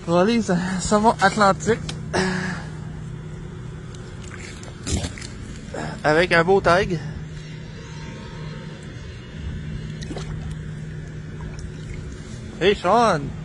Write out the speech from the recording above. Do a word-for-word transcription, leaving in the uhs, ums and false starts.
Voilà, ça, saumon atlantique. Avec un beau tag. Hey Sean!